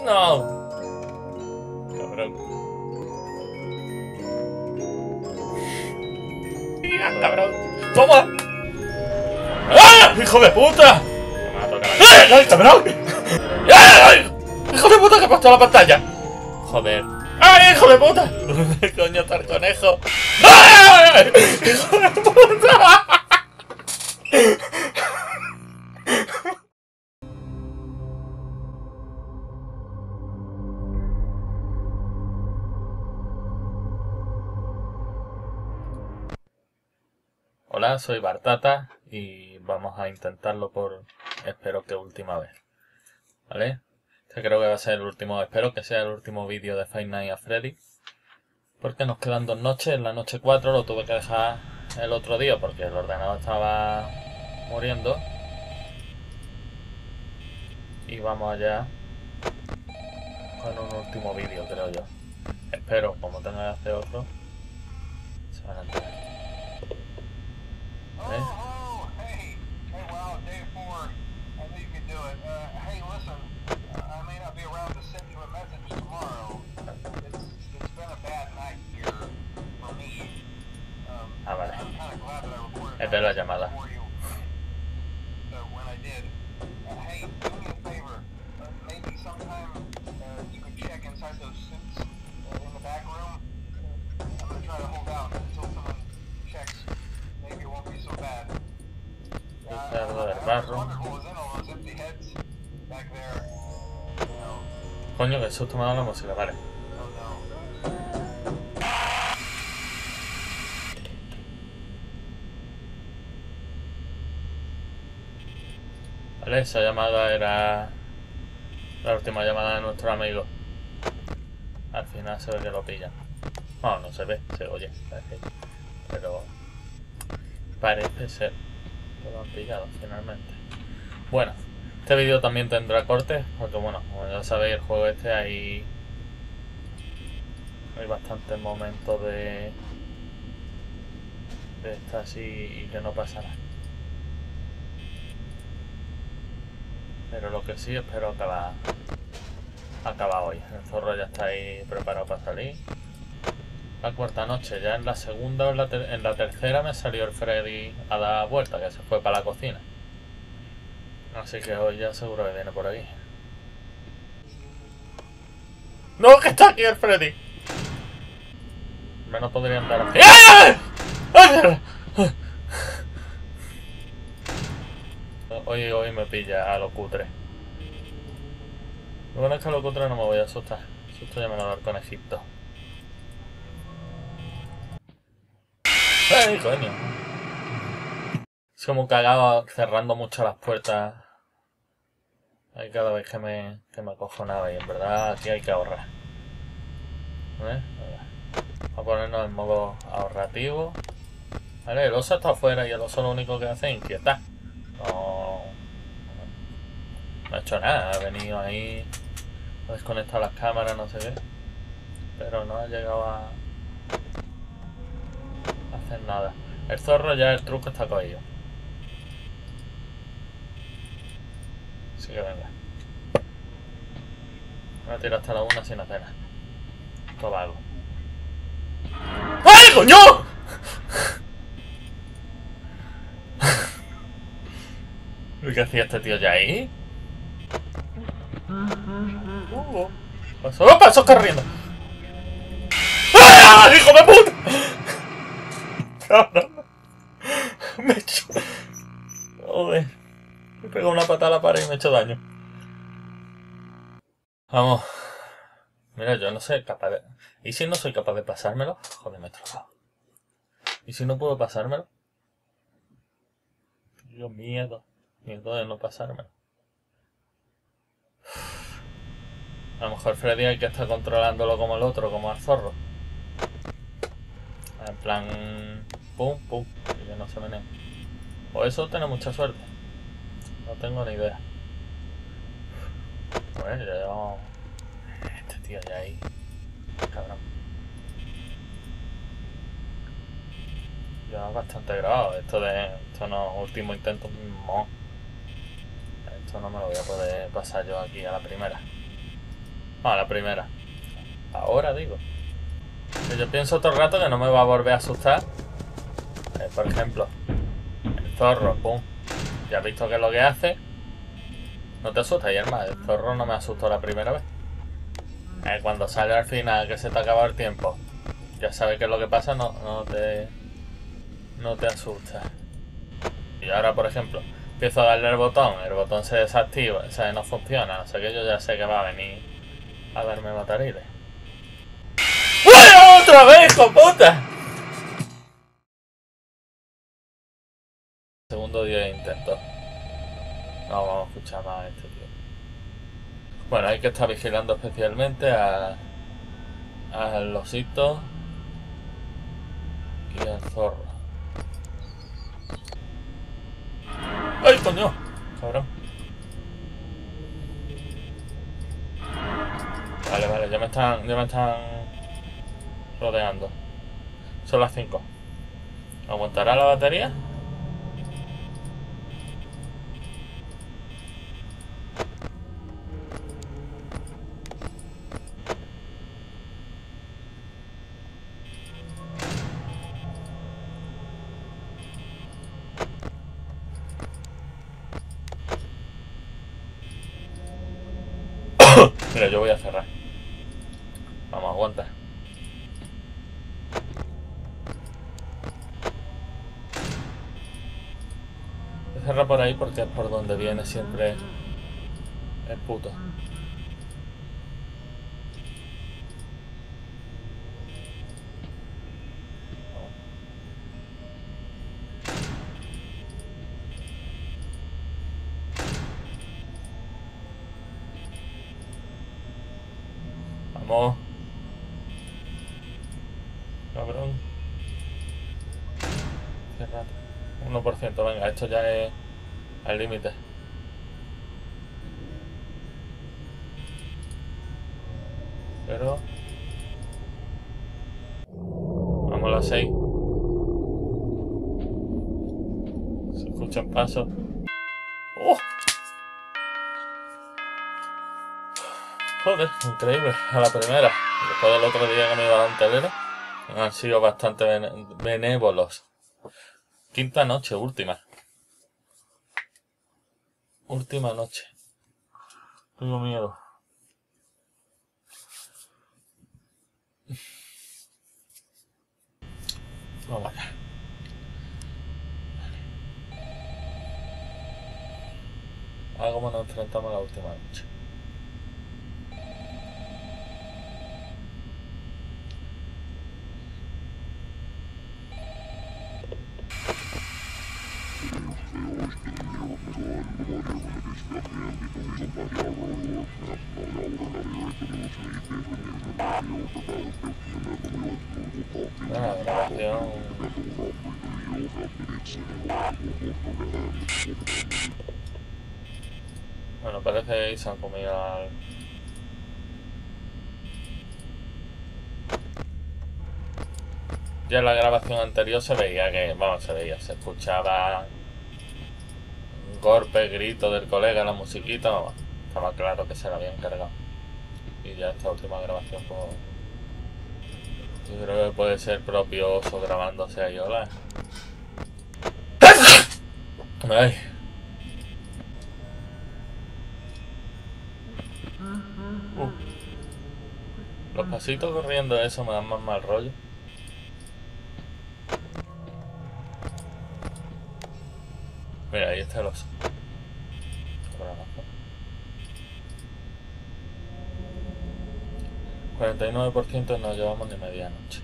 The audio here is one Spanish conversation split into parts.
No. Cabrón. Mira, cabrón. ¡Toma! ¡Ah! ¡Hijo de puta! Me va a tocar la... ¡Ay, cabrón! ¡Ay! ¡Hijo de puta que he puesto la pantalla! Joder. ¡Ay, hijo de puta! ¿Dónde coño está el conejo? ¡Ay! ¡Hijo de puta! Hola, soy Bartata y vamos a intentarlo por, espero que última vez, ¿vale? Este creo que va a ser el último, espero que sea el último vídeo de Five Nights at Freddy, porque nos quedan 2 noches, la noche 4 lo tuve que dejar el otro día porque el ordenador estaba muriendo y vamos allá con un último vídeo, creo yo. Espero, como tenga que hacer otro, se van a enterar. ¿Ves? Oh, hey, wow, day 4. I think you can do it. Hey, listen, I may not be around to send you a message tomorrow. It's been a bad night here for me. Vale. I'm kind of glad that I recorded Es de la llamada. for you. When I did. Hey, do me a favor. Maybe sometime you could check inside those suits in the back room. I'm going to try to hold out until someone checks. Maybe it won't be so bad. Ricardo del Barro. Coño, que susto me ha dado la música, vale. Vale, esa llamada era la última llamada de nuestro amigo. Al final se ve que lo pillan. Bueno, no se ve, se oye, pero parece ser que lo han pillado finalmente. Bueno, este vídeo también tendrá cortes, porque bueno, como ya sabéis, el juego este hay bastantes momentos de estar así y que no pasa nada. Pero lo que sí espero acaba hoy. El zorro ya está ahí preparado para salir. La 4ª noche, ya en la segunda o en la tercera me salió el Freddy a dar vuelta, que se fue para la cocina. Así que hoy ya seguro que viene por aquí. ¡No, que está aquí el Freddy! Menos podría andar aquí. Hoy me pilla a lo cutre. Lo bueno es que a lo cutre no me voy a asustar. Susto ya me lo va a dar con Egipto. ¡Ay, coño! Es como cagado cerrando mucho las puertas. Ahí cada vez que me acojonaba y en verdad aquí hay que ahorrar. ¿Ves? Vamos a ponernos en modo ahorrativo. Vale, el oso está afuera y el oso lo único que hace es inquietar. No ha hecho nada, ha venido ahí, ha desconectado las cámaras, no sé qué. Pero no ha llegado a hacer nada. El zorro ya el truco está cogido. Así que venga. Voy a tirar hasta la 1 sin hacer nada. Esto vago. ¡Ay, coño! ¿Qué hacía este tío ya ahí? Pasó corriendo. ¡Ah, hijo de puta! Cabrón. Me he hecho... Joder. Me he pegado una patada a la pared y me he hecho daño. Vamos. Mira, yo no sé, capaz de... ¿Y si no soy capaz de pasármelo? Joder, me he trozado. ¿Y si no puedo pasármelo? Tengo miedo. Miedo de no pasármelo. A lo mejor Freddy hay que estar controlándolo como el otro, como al zorro. En plan... Pum, pum. Y que no se menee. O eso tiene mucha suerte. No tengo ni idea. Bueno, ya llevamos... Este tío ya ahí. Cabrón. Ya bastante grabado. Esto no último intento. No. Esto no me lo voy a poder pasar yo aquí a la primera. No, la primera. Ahora digo. Yo pienso todo el rato que no me va a volver a asustar. Por ejemplo, el zorro, pum. Ya has visto qué es lo que hace. No te asusta, y es más, el zorro no me asustó la primera vez. Cuando sale al final que se te acaba el tiempo, ya sabes qué es lo que pasa, no te asusta. Y ahora, por ejemplo, empiezo a darle el botón se desactiva, o sea, no funciona, no sé qué, yo ya sé que va a venir a darme matarile. ¡Bueno, otra vez, hijo puta! Segundo día de intento. No vamos a escuchar más a este tío. Bueno, hay que estar vigilando especialmente al osito y al zorro. ¡Ay, coño! Cabrón. Vale, ya me están rodeando. Son las 5. ¿Aguantará la batería? Mira, yo voy a cerrar. Vamos, aguanta. Voy a cerrar por ahí porque es por donde viene siempre el puto. Vamos. Cabrón. Cerrado. 1%, venga, esto ya es al límite. Pero... vamos a las 6. Se escuchan pasos. ¡Oh! Joder, increíble. A la primera. Después del otro día que me iba a dar un telero, han sido bastante benévolos. Quinta noche, última. Última noche. Tengo miedo. Vamos allá. Ahora como nos enfrentamos a la última noche. La grabación. Bueno, parece que se han comido al... Ya en la grabación anterior se veía que... vamos, se escuchaba... golpe, grito del colega, la musiquita, vamos. Estaba claro que se la habían cargado. Y ya esta última grabación, pues... yo creo que puede ser propio Oso grabándose ahí, hola. Ay. Los pasitos corriendo, eso me dan más mal rollo. Mira, ahí está el oso. Por abajo. 49% no llevamos ni medianoche.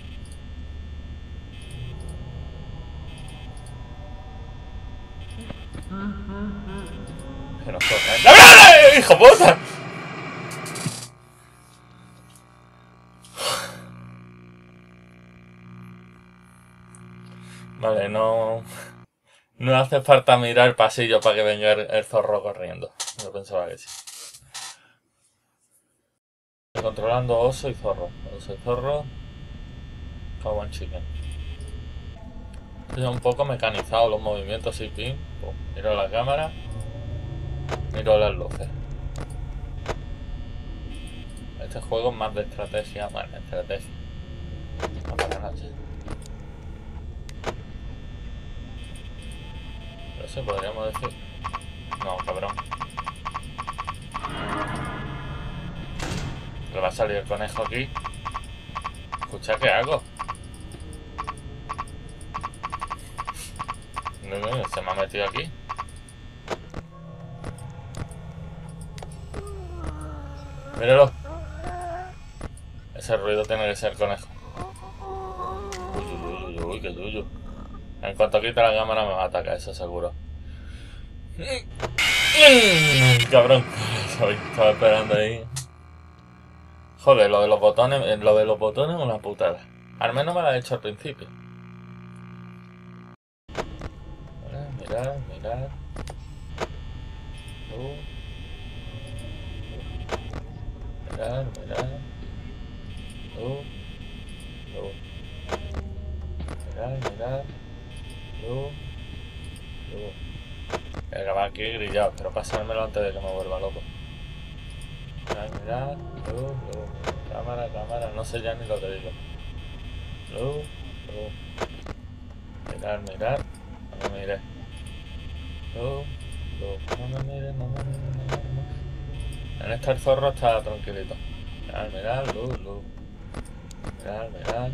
Que nos toca. ¡No, hijo puta! Vale, no hace falta mirar el pasillo para que venga el zorro corriendo. Yo pensaba que sí. Controlando oso y zorro. Oso y zorro. Cow and chicken. Es un poco mecanizado los movimientos y pin. Miro la cámara. Miro las luces. Este juego es más de estrategia, bueno, estrategia. No para la noche. Pero sí, podríamos decir. No, cabrón. Le va a salir el conejo aquí. Escucha, ¿qué hago? No, se me ha metido aquí. Míralo. Ese ruido tiene que ser conejo. Uy, qué yuyu. En cuanto quite la cámara me va a atacar, eso seguro. Cabrón. Estaba esperando ahí. Joder, lo de los botones es una putada. Al menos me lo ha hecho al principio. Vale, mirad. Mirad. Mirad. Voy a grabar aquí grillado, pero pasármelo antes de que me vuelva loco. Mirad. Cámara, no sé ya ni lo que digo. Mirad. No me mire. No me mire. En este el zorro está tranquilito. Mirad. Mirad.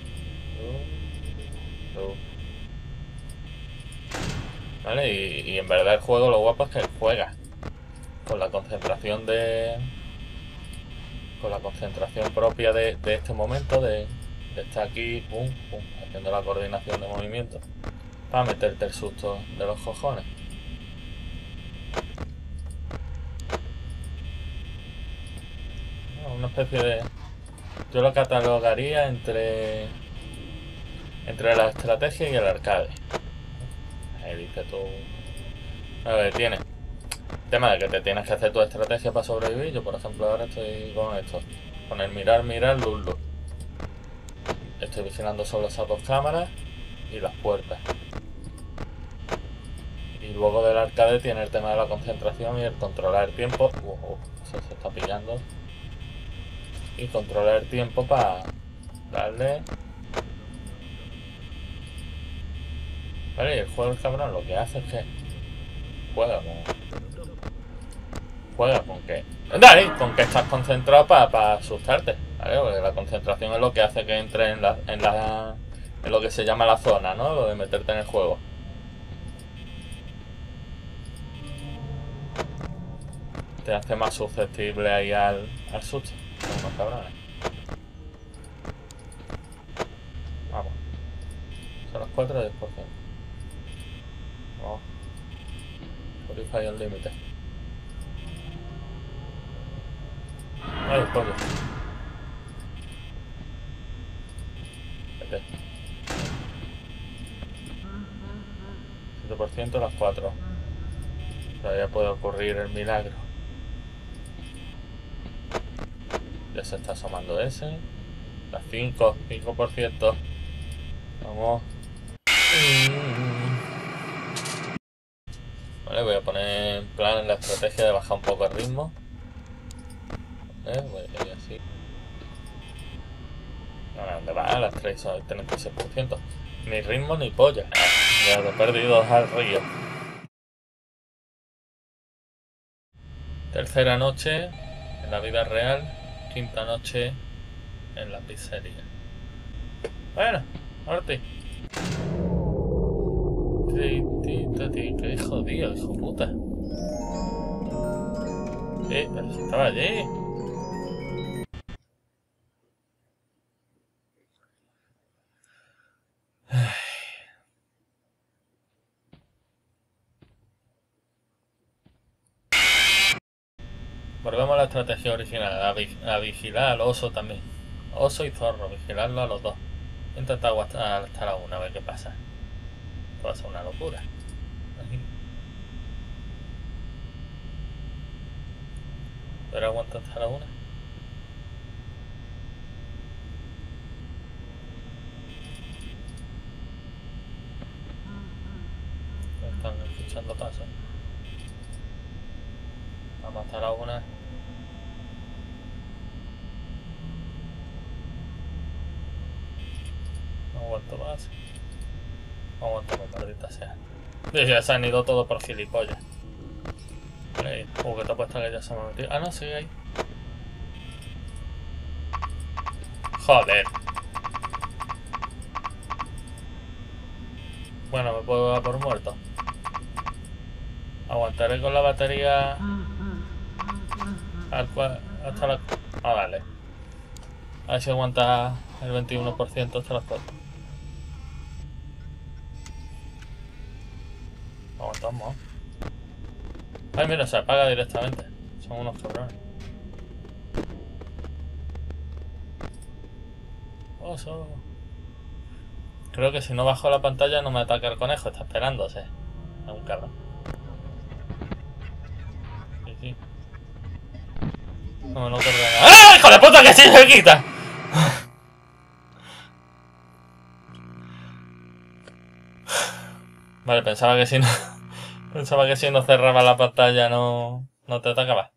Vale, y en verdad el juego lo guapo es que juega con la concentración con la concentración propia de este momento, de estar aquí, pum, haciendo la coordinación de movimiento para meterte el susto de los cojones. Una especie de... Yo lo catalogaría entre la estrategia y el arcade. Ahí dice tú... A ver, tiene el tema de que te tienes que hacer tu estrategia para sobrevivir. Yo, por ejemplo, ahora estoy con esto, con el mirar, luz. Estoy vigilando solo esas dos cámaras y las puertas. Y luego del arcade tiene el tema de la concentración y el controlar el tiempo. Eso se está pillando. Y controlar el tiempo para darle... Vale, y el juego, el cabrón, lo que hace es que juega con que... Dale, con que estás concentrado para asustarte, ¿vale? Porque la concentración es lo que hace que entre en lo que se llama la zona, ¿no? Lo de meterte en el juego. Te hace más susceptible ahí al susto. Son unos cabrones. Vamos. Son las 4 de 10%. Vamos. Spotify al límite. Ay, pollo. Vete. 7% las 4. Todavía puede ocurrir el milagro. Ya se está asomando ese. Las 5%. Vamos. Vale, voy a poner en plan la estrategia de bajar un poco el ritmo. Voy a ir así. ¿Dónde va? Las 3 son el 36%. Ni ritmo ni polla. Ya lo he perdido al río. Tercera noche en la vida real. Quinta noche en la pizzería. Bueno, Orti. Qué jodido, hijo puta. Pero si estaba allí. Volvemos a la estrategia original, a vigilar al oso también. Oso y zorro, vigilarlo a los dos. Intentar aguantar hasta la 1, a ver qué pasa. Esto va a ser una locura. ¿Pero aguanta hasta la 1? Están escuchando pasos. Vamos hasta la 1. aguanto más. No aguanto más, maldita sea. Ya se han ido todos por gilipollas. Vale, que te ha puesto que ya se me ha metido. Ah, no, sigue ahí. Joder. Bueno, me puedo dar por muerto. Aguantaré con la batería hasta la... Ah, vale. A ver si aguanta el 21% hasta las 4. Aguantamos. Ay, mira, se apaga directamente. Son unos cabrones. Oso. Creo que si no bajo la pantalla no me ataca el conejo. Está esperándose. Es un cabrón. Sí, sí. No me lo corre nada. ¡Ah, hijo de puta, que sí se quita! Vale, pensaba que si no... Pensaba que si no cerraba la pantalla no te atacaba.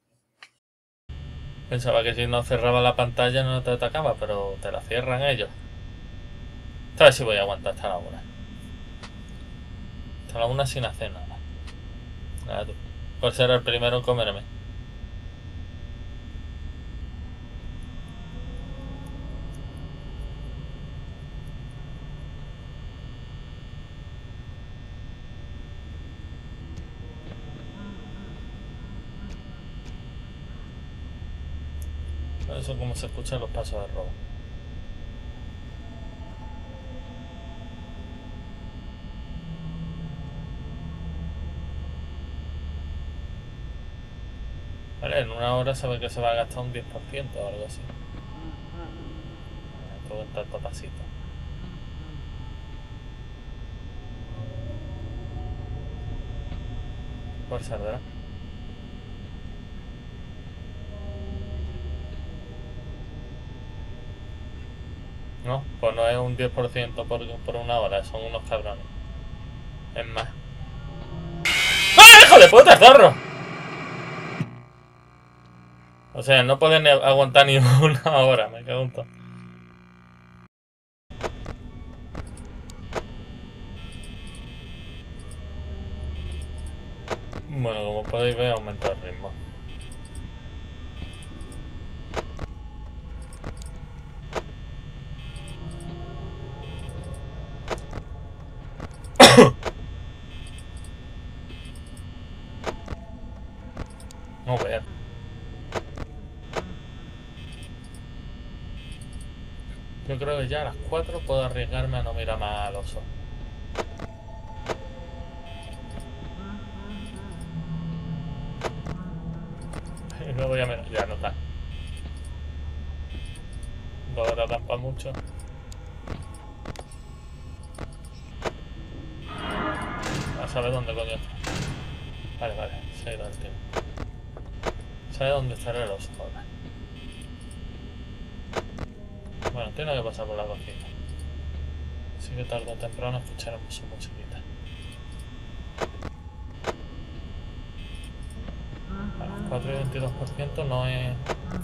Pensaba que si no cerraba la pantalla no te atacaba, pero te la cierran ellos. Esta vez sí voy a aguantar hasta la 1. Hasta la 1 sin hacer nada. Nada tú. Por ser el primero en comerme. Eso es como se escuchan los pasos de robo. Vale, en una hora sabe que se va a gastar un 10% o algo así. Todo en tanto pasito. Por ser, ¿verdad? No, pues no es un 10% por una hora, son unos cabrones. Es más. ¡Ah, hijo de puta, zorro! O sea, no pueden aguantar ni una hora, me cago en todo. Bueno, como podéis ver, aumenta el ritmo. No veas. Yo creo que ya a las 4 puedo arriesgarme a no mirar más al oso. Y no voy a mirar, ya no está. No da tampa mucho. A saber dónde coño está. Vale, vale, se ha ido el tiempo. ¿Sabe dónde estará el oso ahora? Bueno, tiene que pasar por la cocina. Así que tarde o temprano escucharemos su musiquita. A los 4 y 22% no es...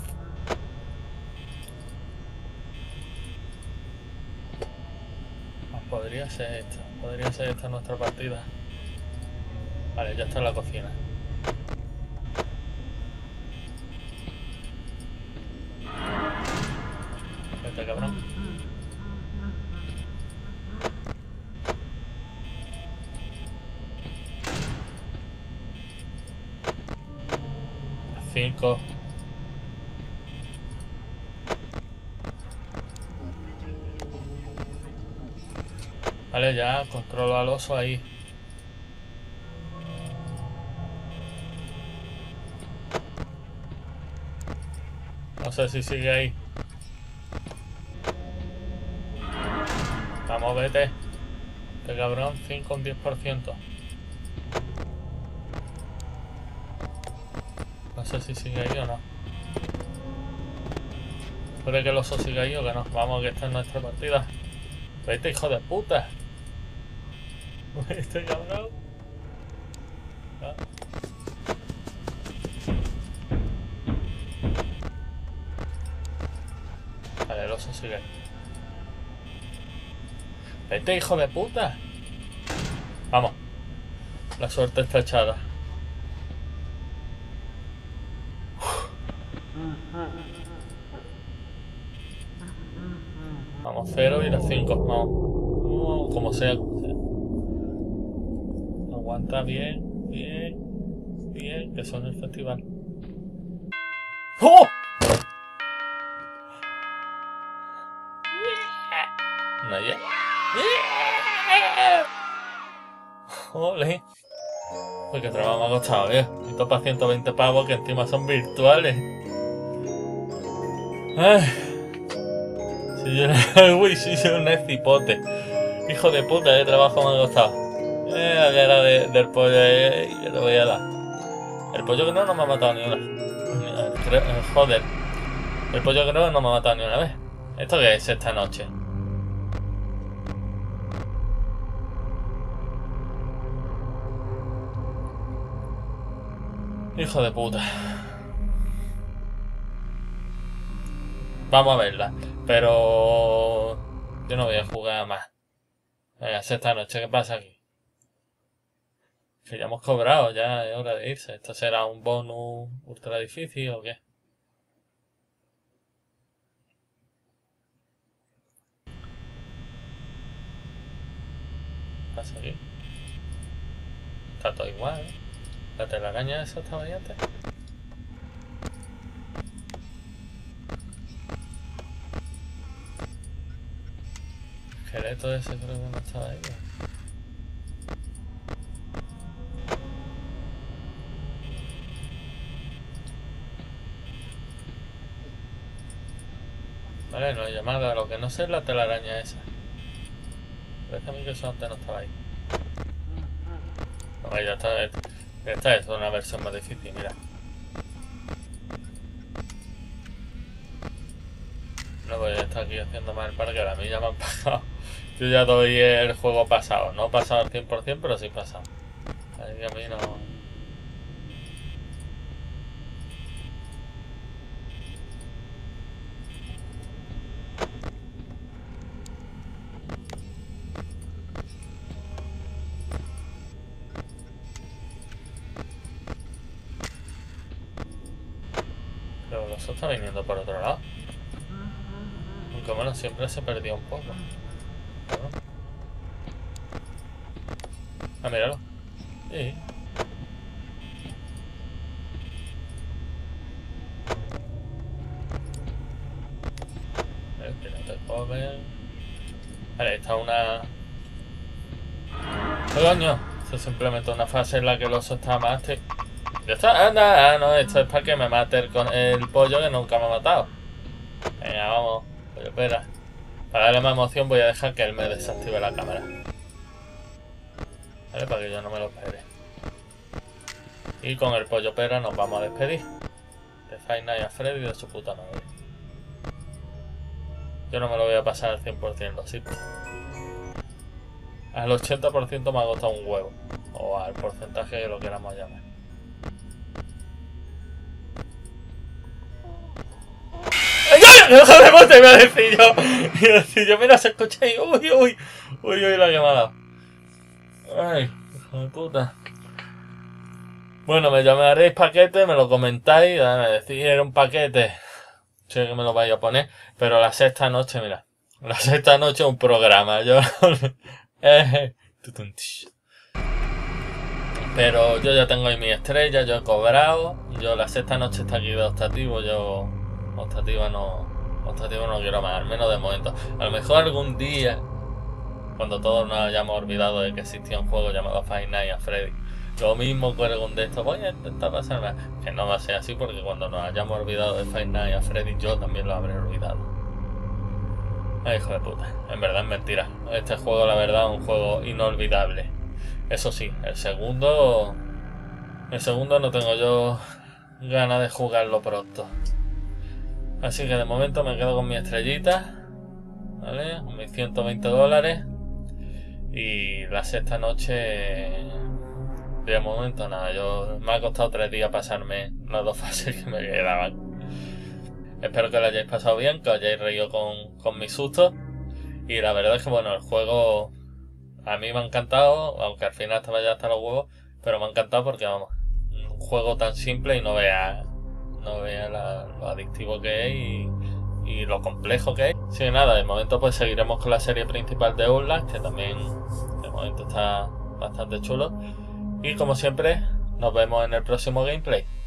Podría ser esta nuestra partida. Vale, ya está en la cocina. Vete, cabrón. A 5. Vale, ya controlo al oso ahí. No sé si sigue ahí. Vamos, vete. Este cabrón, 5 un 10%. No sé si sigue ahí o no. Puede que el oso siga ahí o que no. Vamos, que esta es nuestra partida. Vete, hijo de puta. Este cabrón. Ah. Vale, el oso sigue. Vete, hijo de puta. Vamos. La suerte está echada. Vamos, 0 y las 5. Vamos. Como sea, como sea. Aguanta bien, bien, bien, que son el festival. ¡Oh! Nadie. ¡Ole! Uy, qué trabajo me ha costado, Y todo para 120 pavos que encima son virtuales. Ay. Si yo uy, si soy un cipote. Hijo de puta, qué trabajo me ha costado. La cara del pollo, yo le voy a dar. El pollo que no me ha matado ni una. Joder. El pollo que no me ha matado ni una vez. ¿Esto qué es esta noche? Hijo de puta. Vamos a verla. Pero yo no voy a jugar más. Venga, esta noche, ¿qué pasa aquí? Que ya hemos cobrado, ya es hora de irse. ¿Esto será un bonus ultra difícil o qué? ¿Qué pasa aquí? Está todo igual, ¿eh? La telaraña esa estaba ahí antes. El esqueleto ese creo que no estaba ahí. Vale, no hay llamada. Lo que no sé es la telaraña esa. Parece a mí que eso antes no estaba ahí. No, ya está. Esta es una versión más difícil, mira. No voy a estar aquí haciendo mal para que a mí ya me han pagado. Yo ya doy el juego pasado. No pasado al 100%, pero sí pasado. Así que a mí no... Pero eso está viniendo por otro lado. Aunque bueno, siempre se perdió un poco. ¿No? Ah, míralo. Sí. Que no te puedo ver. Vale, está una... ¡Oh, coño! Esto es simplemente una fase en la que el oso está más... Ya está, anda, no, esto es para que me mate el pollo que nunca me ha matado. Venga, vamos, pollo, espera. Para darle más emoción voy a dejar que él me desactive la cámara. Vale, para que yo no me lo espere. Y con el pollo pera nos vamos a despedir. De Five Nights at Freddy de su puta madre. Yo no me lo voy a pasar al 100%, lo siento. Al 80% me ha costado un huevo. O al porcentaje que lo queramos llamar. ¡Hijo de puta! Iba a decir yo. Mira, se escucha ahí. Uy, la llamada. Ay, hijo de puta. Bueno, me llamaréis paquete, me lo comentáis. Me decís, era un paquete. Sé que me lo vais a poner. Pero la sexta noche, mira. La sexta noche es un programa. Pero yo ya tengo ahí mi estrella, yo he cobrado. Yo la sexta noche está aquí de optativo. Yo optativa no quiero más, al menos de momento. A lo mejor algún día, cuando todos nos hayamos olvidado de que existía un juego llamado Five Nights at Freddy, lo mismo con algún de estos, voy a intentar pasarme. Que no va a ser así, porque cuando nos hayamos olvidado de Five Nights at Freddy, yo también lo habré olvidado. Ay, hijo de puta, en verdad es mentira. Este juego, la verdad, es un juego inolvidable. Eso sí, el segundo no tengo yo ganas de jugarlo pronto. Así que de momento me quedo con mi estrellita, ¿vale? Con mis $120. Y la sexta noche, de momento nada. Me ha costado 3 días pasarme las 2 fases que me quedaban. Espero que lo hayáis pasado bien, que os hayáis reído con mis sustos. Y la verdad es que bueno, el juego a mí me ha encantado, aunque al final estaba ya hasta los huevos, pero me ha encantado porque vamos, un juego tan simple y no vea lo adictivo que es y lo complejo que es. Sin nada, de momento pues seguiremos con la serie principal de Outlast, que también de momento está bastante chulo. Y como siempre, nos vemos en el próximo gameplay.